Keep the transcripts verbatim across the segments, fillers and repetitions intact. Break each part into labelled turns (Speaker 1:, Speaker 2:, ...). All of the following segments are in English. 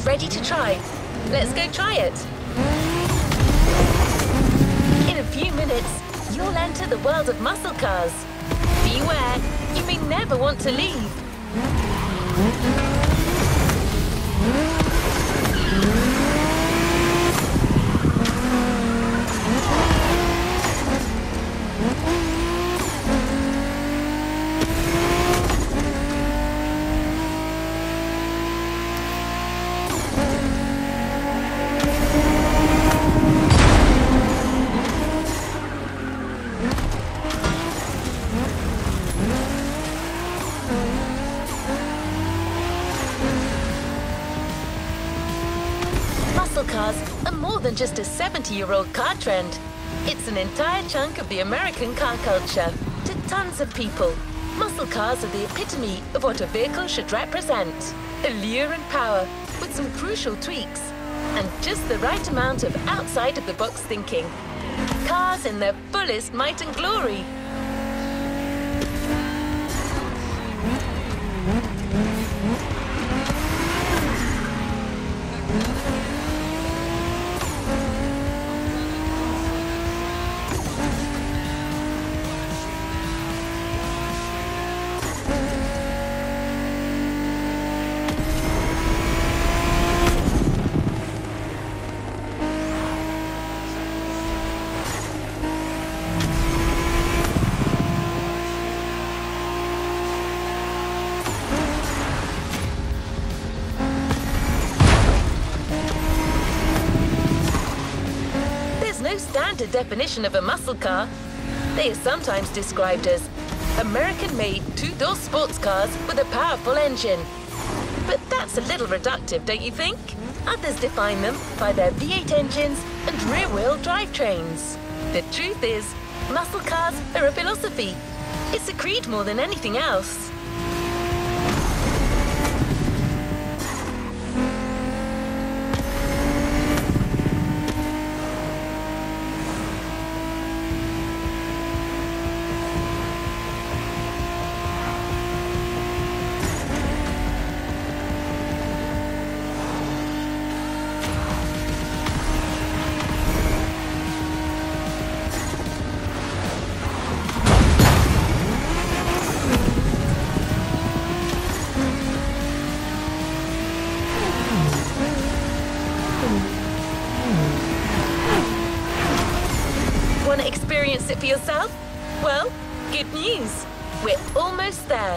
Speaker 1: Ready to try? Let's go try it. In a few minutes, you'll enter the world of muscle cars. Beware, you may never want to leave. Muscle cars are more than just a seventy-year-old car trend. It's an entire chunk of the American car culture. To tons of people, muscle cars are the epitome of what a vehicle should represent. Allure and power, with some crucial tweaks, and just the right amount of outside-of-the-box thinking. Cars in their fullest might and glory. Standard definition of a muscle car. They are sometimes described as American-made two-door sports cars with a powerful engine. But that's a little reductive, don't you think? Others define them by their V eight engines and rear-wheel drivetrains. The truth is, muscle cars are a philosophy. It's a creed more than anything else. Want to experience it for yourself? Well, good news. We're almost there.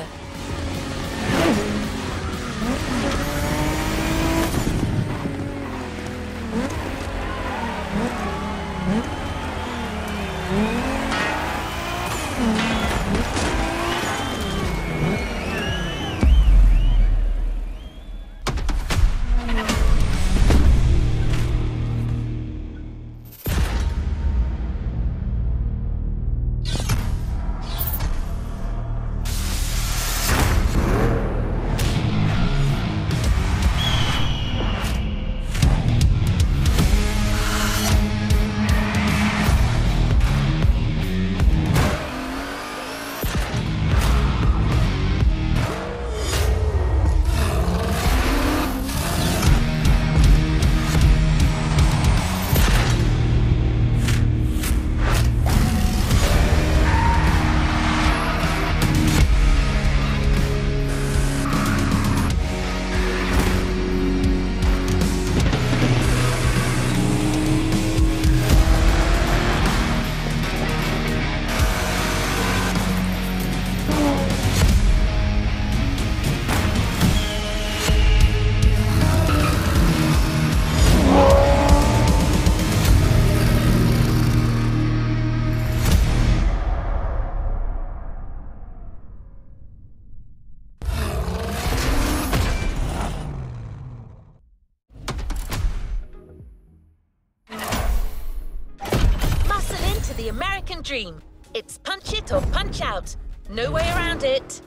Speaker 1: The American dream. It's punch it or punch out. No way around it.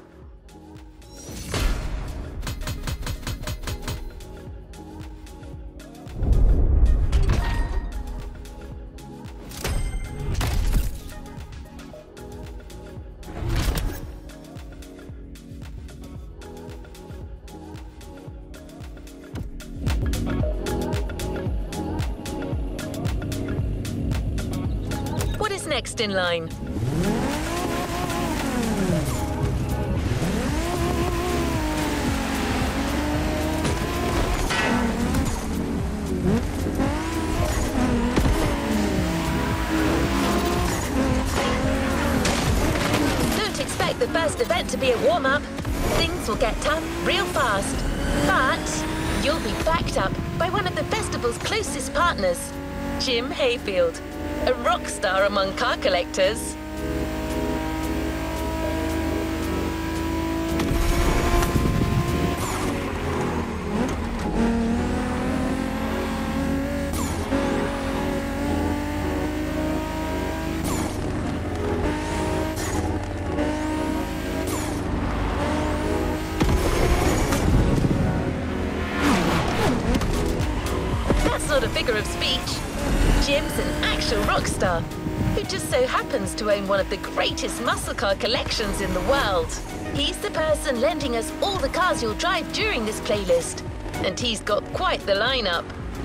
Speaker 1: next in line. Don't expect the first event to be a warm-up. Things will get tough real fast. But you'll be backed up by one of the festival's closest partners, Jim Hayfield, a rock star among car collectors. Not a figure of speech. Jim's an actual rock star who just so happens to own one of the greatest muscle car collections in the world. He's the person lending us all the cars you'll drive during this playlist, and he's got quite the lineup.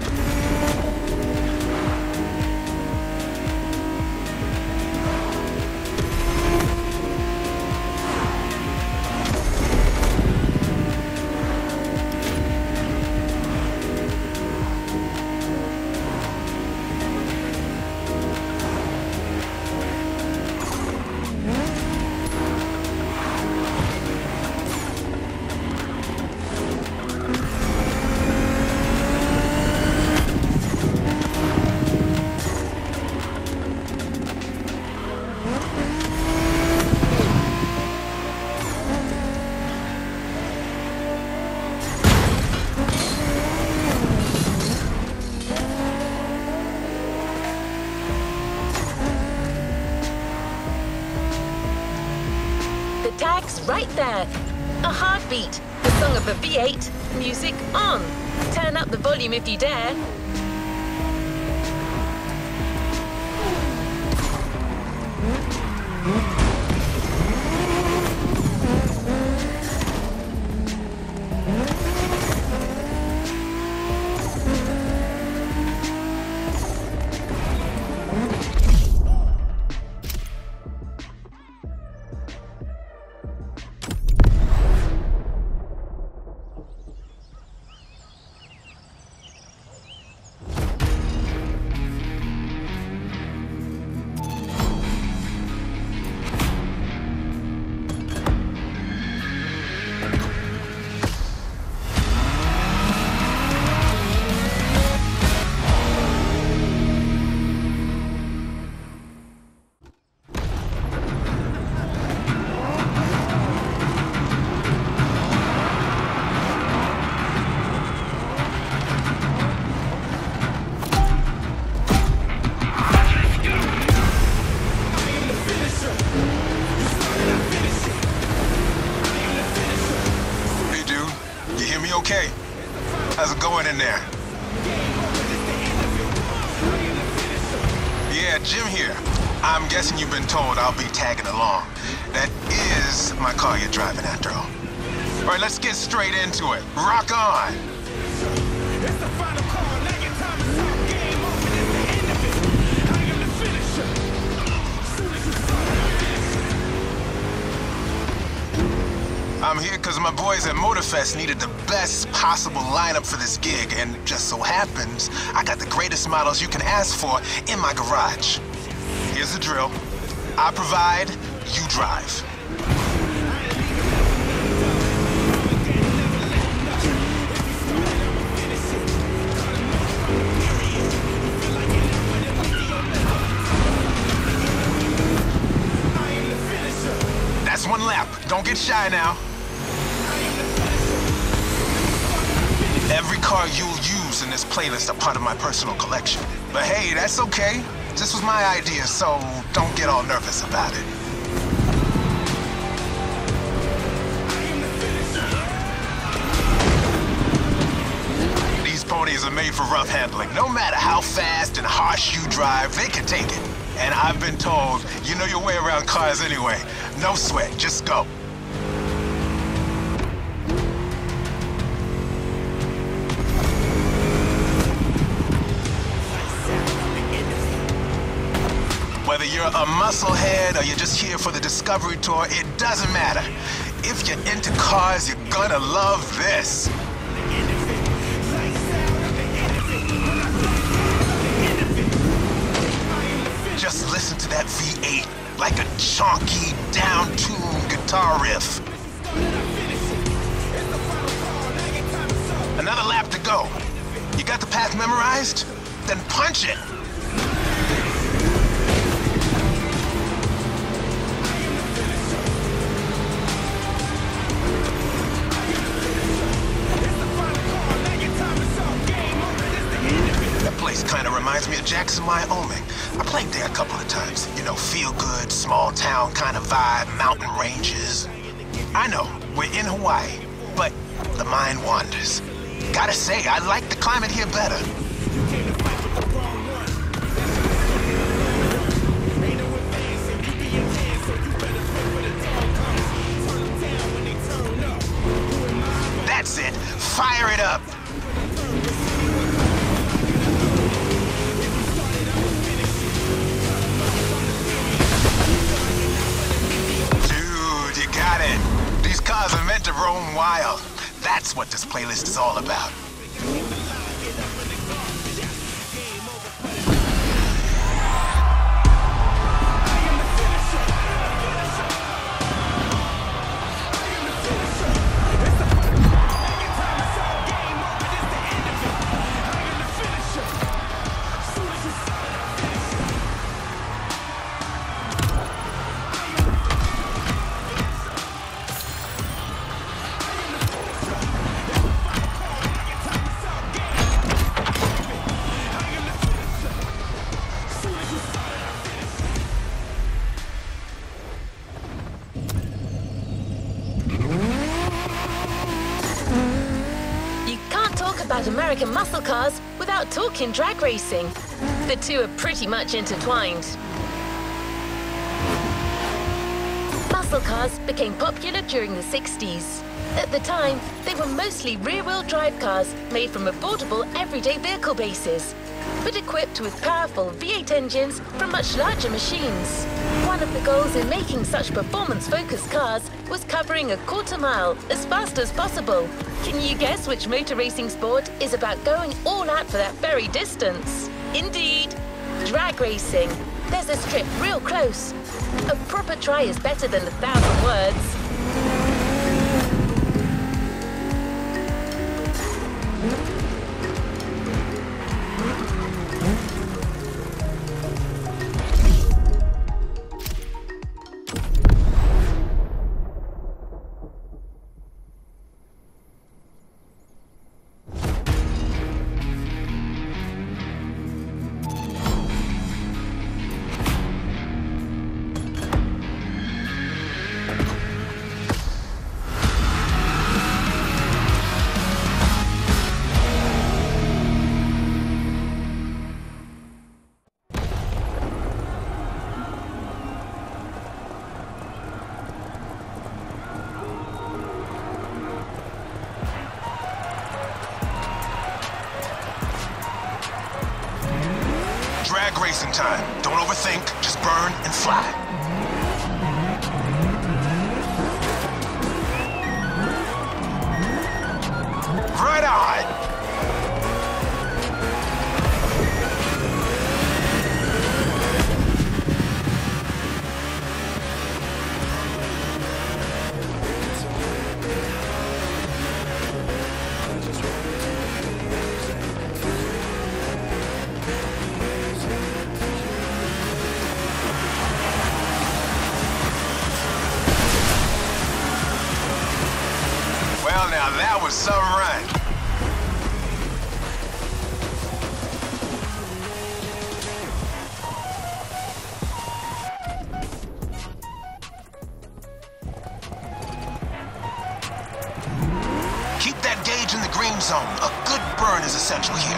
Speaker 1: Tag's right there. A heartbeat, the song of a V eight, music on. Turn up the volume if you dare.
Speaker 2: Okay. How's it going in there? Yeah, Jim here. I'm guessing you've been told I'll be tagging along. That is my car you're driving after all. All right, let's get straight into it. Rock on! I'm here because my boys at Motorfest needed the best possible lineup for this gig, and just so happens, I got the greatest models you can ask for in my garage. Here's the drill. I provide, you drive. That's one lap. Don't get shy now. Every car you'll use in this playlist are part of my personal collection. But hey, that's okay. This was my idea, so don't get all nervous about it. These ponies are made for rough handling. No matter how fast and harsh you drive, they can take it. And I've been told, you know your way around cars anyway. No sweat, just go. Whether Whether you're a musclehead or you're just here for the Discovery Tour, it doesn't matter. If you're into cars, you're gonna love this. Just listen to that V eight, like a chunky, down-tuned guitar riff. Another lap to go. You got the path memorized? Then punch it! That place kind of reminds me of Jackson, Wyoming. I played there a couple of times. You know, feel-good, small-town kind of vibe, mountain ranges. I know, we're in Hawaii, but the mind wanders. Gotta say, I like the climate here better. That's it. Fire it up. Dude, you got it. These cars are meant to roam wild. That's what this playlist is all about.
Speaker 1: About American muscle cars without talking drag racing. The two are pretty much intertwined. Muscle cars became popular during the sixties. At the time, they were mostly rear-wheel drive cars made from affordable everyday vehicle bases, but equipped with powerful V eight engines from much larger machines. One of the goals in making such performance-focused cars was covering a quarter mile as fast as possible. Can you guess which motor racing sport is about going all out for that very distance? Indeed, drag racing. There's a strip real close. A proper try is better than a thousand words.
Speaker 2: Drag racing time. Don't overthink, just burn and fly. Right on! Well, now that was some run. Keep that gauge in the green zone. A good burn is essential here.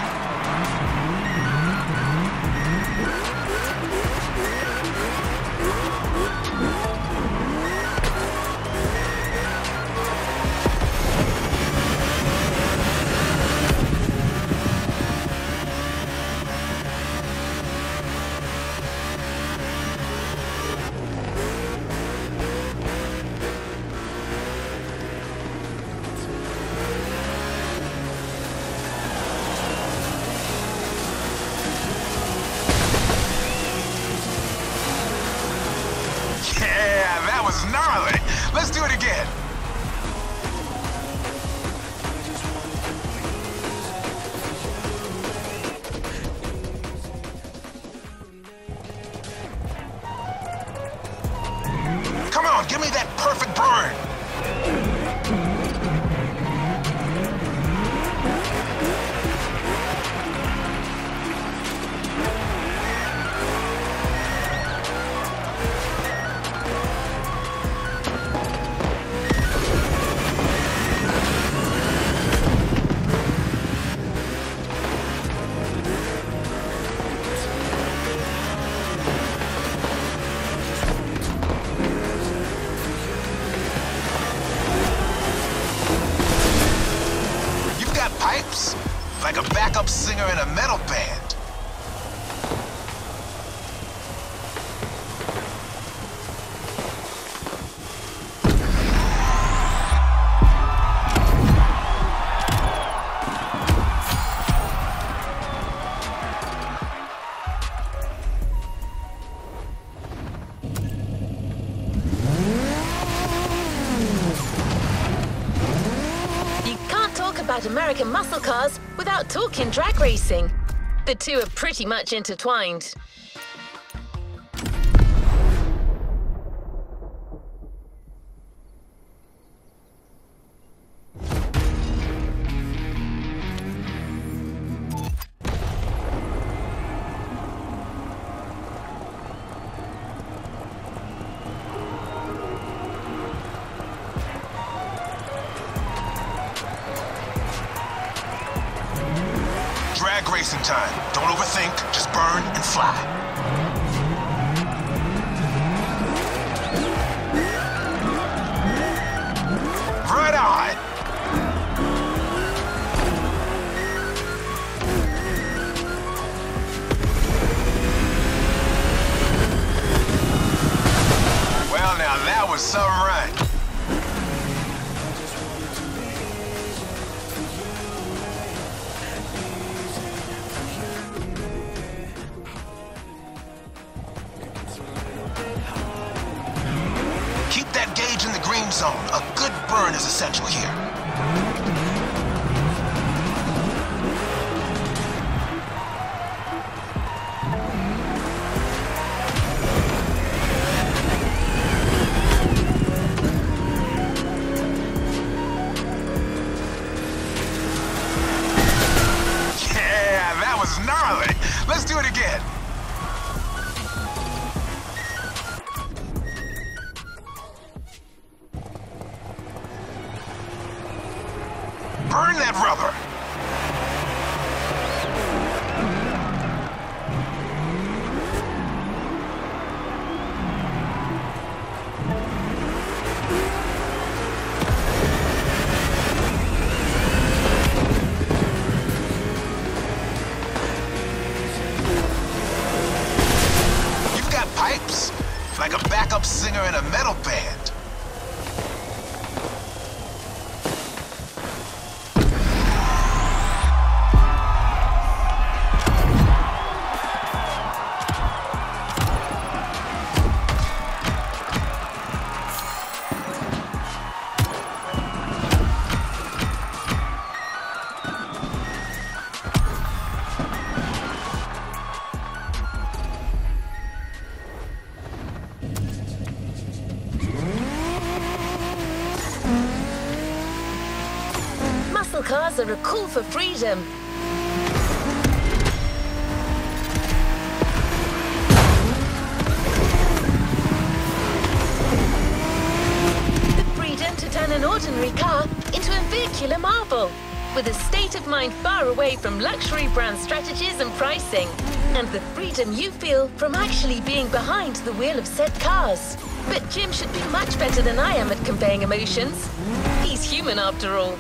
Speaker 2: was gnarly. Let's do it again. Come on, give me that perfect burn. Like a backup singer in a metal band.
Speaker 1: About American muscle cars without talking drag racing. The two are pretty much intertwined.
Speaker 2: Drag racing time. Don't overthink, just burn and fly. Right on! Well, now that was some run. Keep that gauge in the green zone. A good burn is essential here. Yeah, that was gnarly. Let's do it again. Burn that rubber! You've got pipes? Like a backup singer in a metal band.
Speaker 1: Muscle cars are a call for freedom. The freedom to turn an ordinary car into a vehicular marvel, with a state of mind far away from luxury brand strategies and pricing, and the freedom you feel from actually being behind the wheel of said cars. But Jim should be much better than I am at conveying emotions. He's human after all.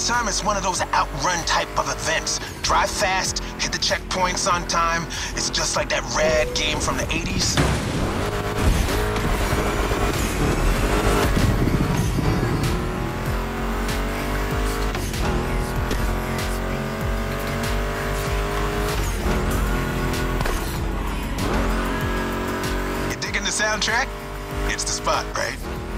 Speaker 2: This time it's one of those outrun type of events. Drive fast, hit the checkpoints on time. It's just like that rad game from the eighties. You digging the soundtrack? It's the spot, right?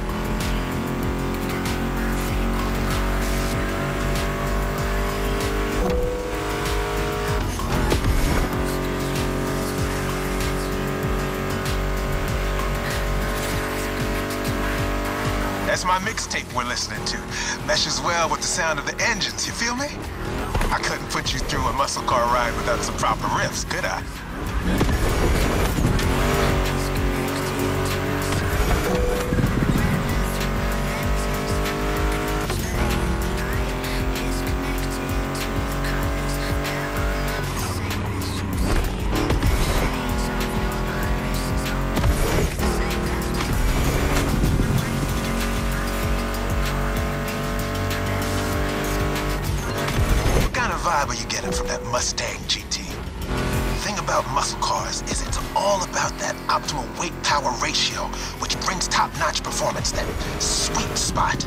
Speaker 2: That's my mixtape we're listening to. Meshes well with the sound of the engines, you feel me? I couldn't put you through a muscle car ride without some proper riffs, could I? Vibe are you getting from that Mustang G T? The thing about muscle cars is it's all about that optimal weight-power ratio, which brings top-notch performance, that sweet spot.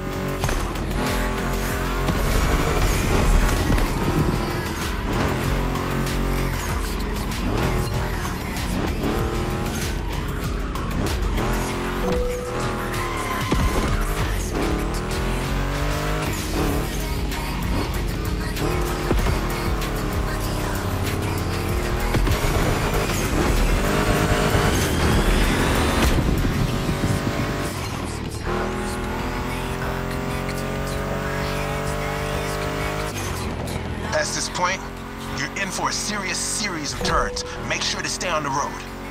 Speaker 2: Past this point, you're in for a serious series of turns. Make sure to stay on the road.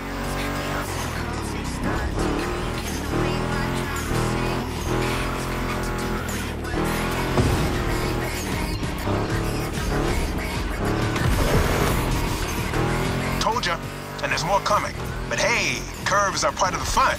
Speaker 2: Told ya, and there's more coming. But hey, curves are part of the fun.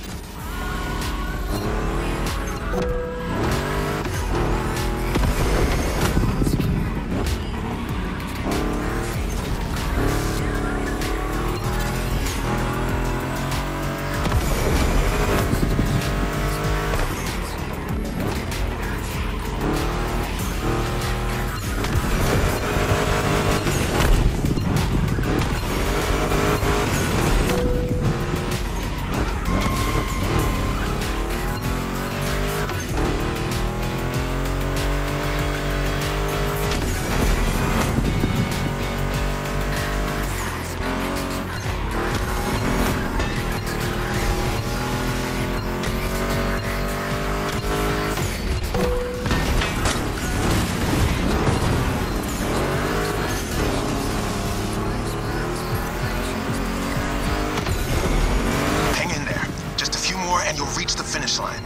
Speaker 2: And you'll reach the finish line.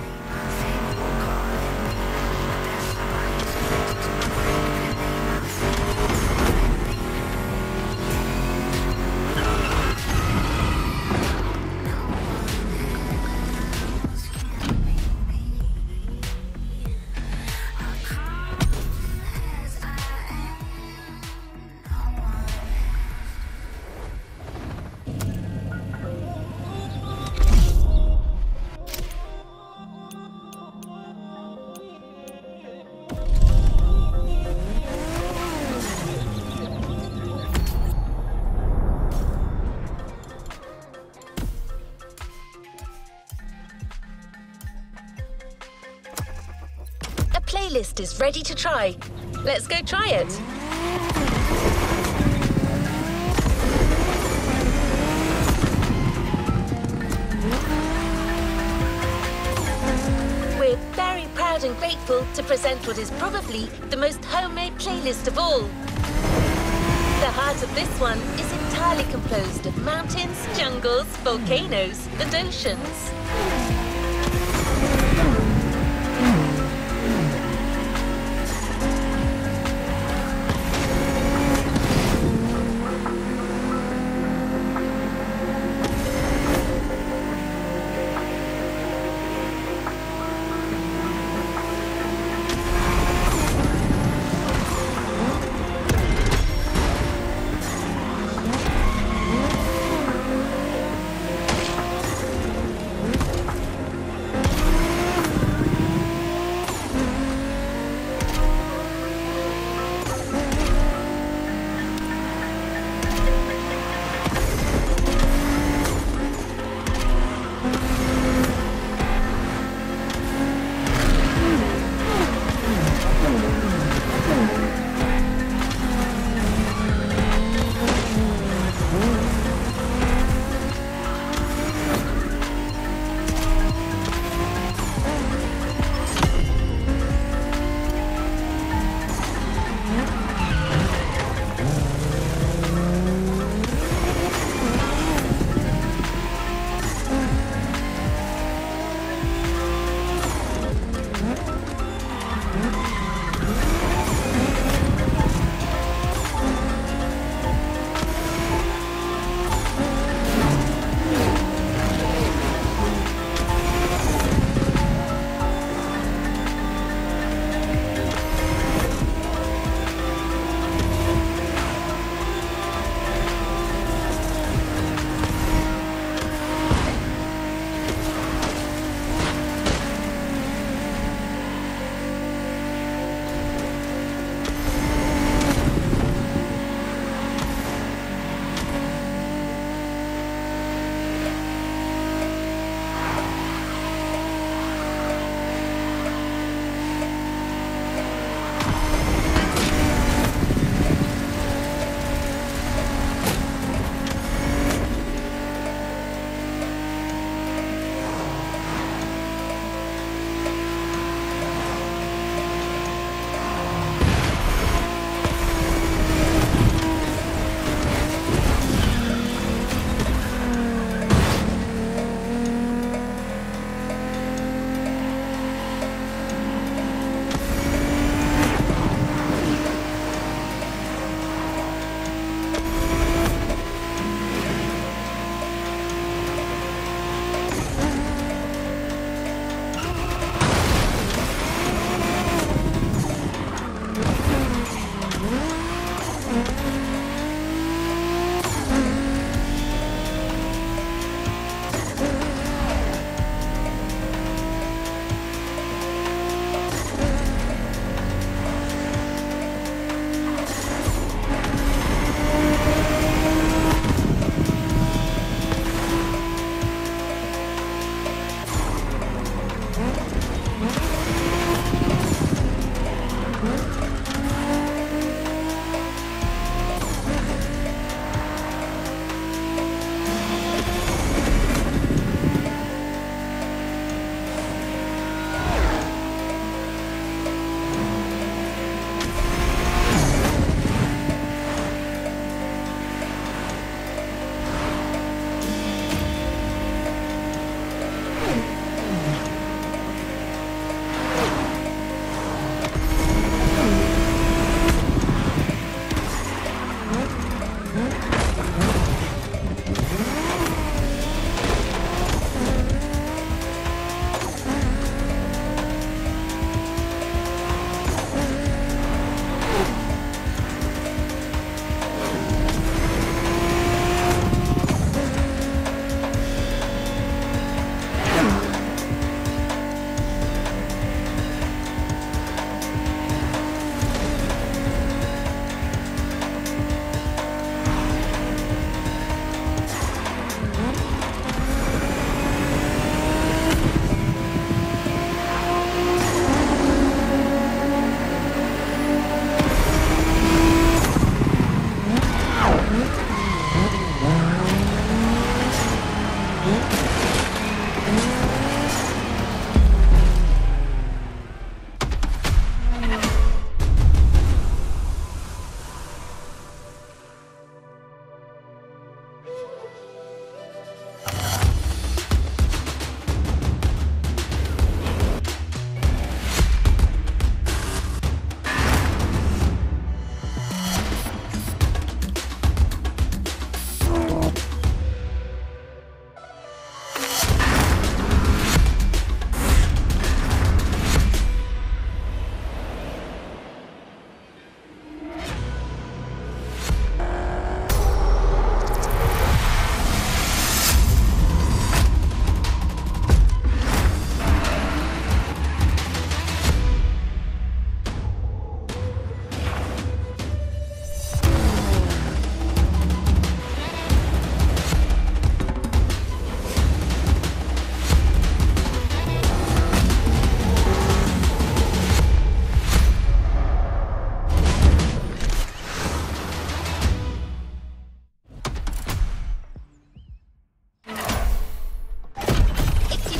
Speaker 1: Playlist is ready to try. Let's go try it. We're very proud and grateful to present what is probably the most homemade playlist of all. The heart of this one is entirely composed of mountains, jungles, volcanoes, and oceans.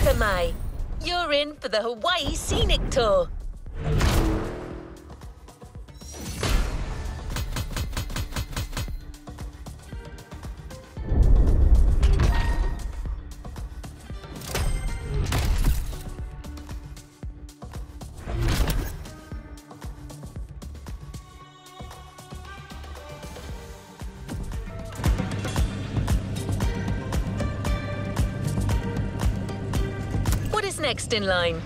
Speaker 1: Kamai. You're in for the Hawaii Scenic Tour. What is next in line?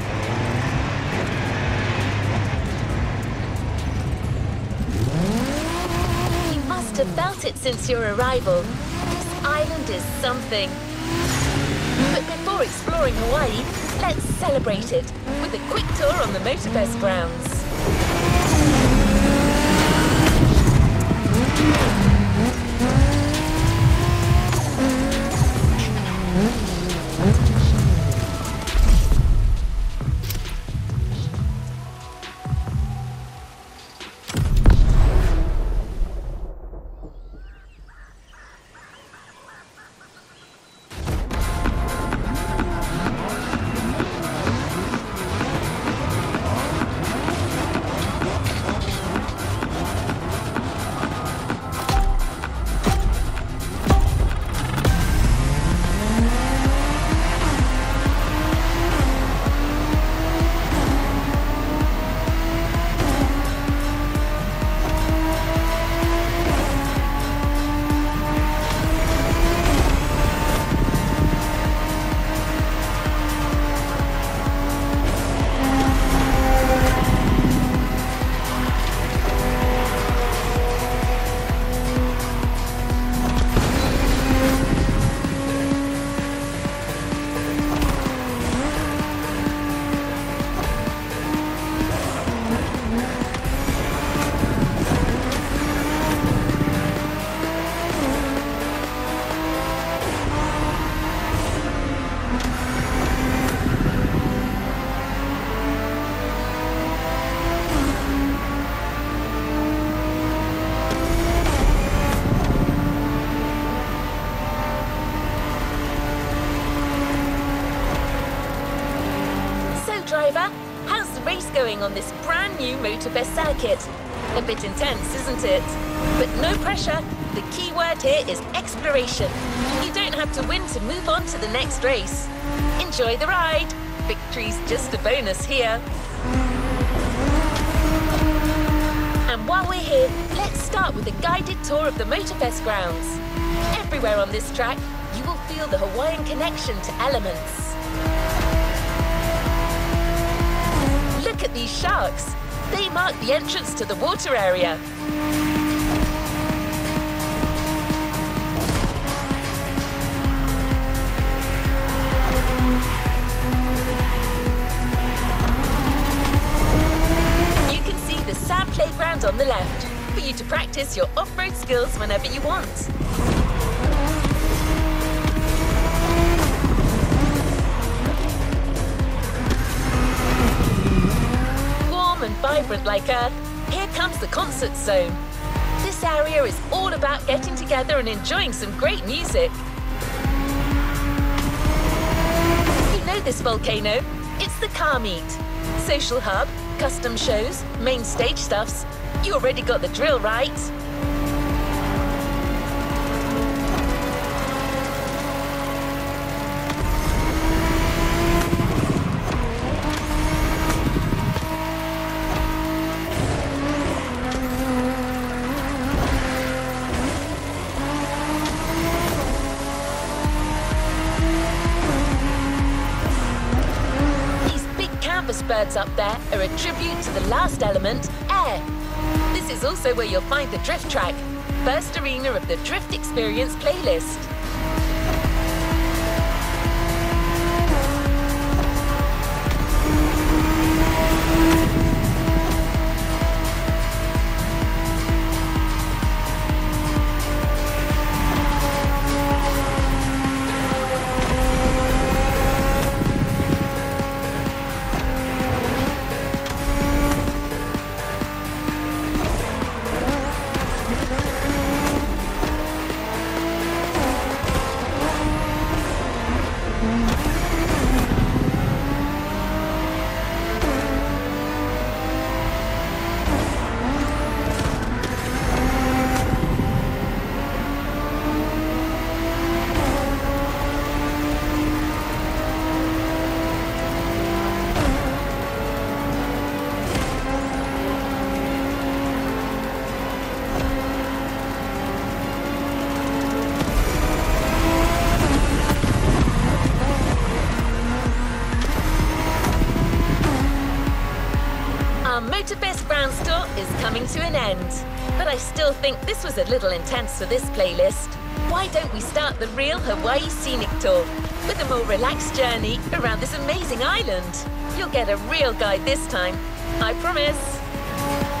Speaker 1: You must have felt it since your arrival. This island is something. But before exploring Hawaii, let's celebrate it with a quick tour on the Motorfest grounds. Driver, how's the race going on this brand new Motorfest circuit? A bit intense, isn't it? But no pressure. The key word here is exploration. You don't have to win to move on to the next race. Enjoy the ride. Victory's just a bonus here. And while we're here, let's start with a guided tour of the Motorfest grounds. Everywhere on this track, you will feel the Hawaiian connection to elements. Look at these sharks. They mark the entrance to the water area. You can see the sand playground on the left for you to practice your off-road skills whenever you want. And vibrant like Earth, here comes the concert zone. This area is all about getting together and enjoying some great music. You know this volcano? It's the car meet. Social hub, custom shows, main stage stuffs. You already got the drill, right? Birds up there are a tribute to the last element, air. This is also where you'll find the drift track, first arena of the Drift Experience playlist. Motorfest Grounds Tour is coming to an end. But I still think this was a little intense for this playlist. Why don't we start the real Hawaii Scenic Tour with a more relaxed journey around this amazing island? You'll get a real guide this time, I promise.